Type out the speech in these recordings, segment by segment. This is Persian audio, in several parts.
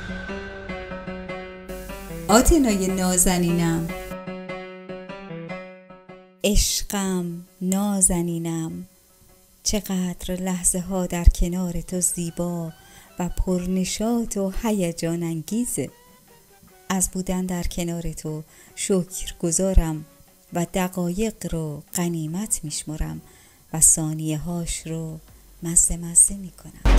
آتنای نازنینم، عشقم نازنینم، چقدر لحظه ها در کنار تو زیبا و پرنشاط و هیجان انگیزه. از بودن در کنار تو شکر گذارم و دقایق رو غنیمت میشمرم و ثانیه هاش رو مزه میکنم.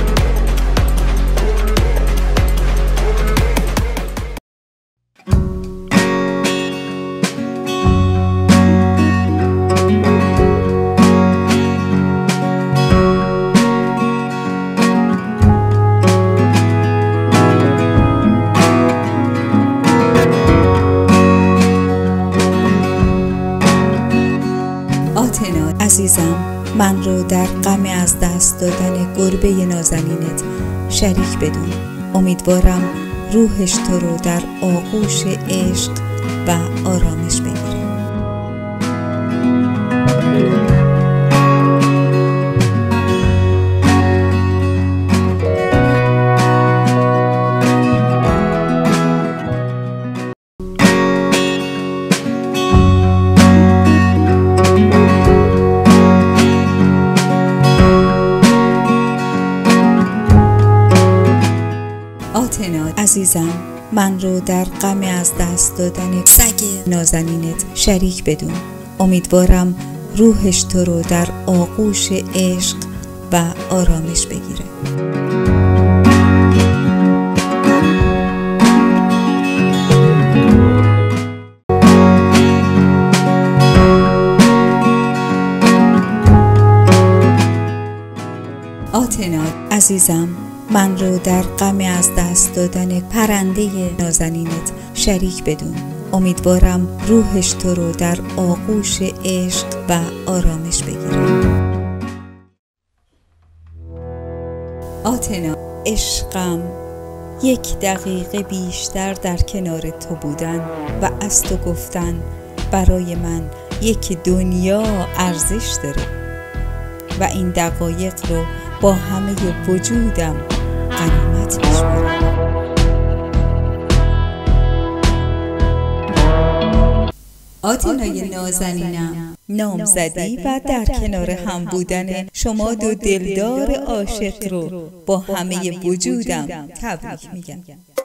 آتنا عزیزم، من رو در غم از دست دادن گربه نازنینت شریک بدون. امیدوارم روحش تو رو در آغوش عشق و آرامش بگیره. آتنا عزیزم، من رو در غم از دست دادن سگ نازنینت شریک بدون. امیدوارم روحش تو رو در آغوش عشق و آرامش بگیره. آتنا عزیزم، من رو در غم از دست دادن پرنده نازنینت شریک بدون. امیدوارم روحش تو رو در آغوش عشق و آرامش بگیره. آتنا عشقم، 1 دقیقه بیشتر در کنار تو بودن و از تو گفتن برای من 1 دنیا ارزش داره و این دقایق رو با همه وجودم غنیمت میشمرم. آتنای نازنینم، نامزدی و در کنار هم بودن شما 2 دلدار عاشق رو با همه وجودم تبریک میگم.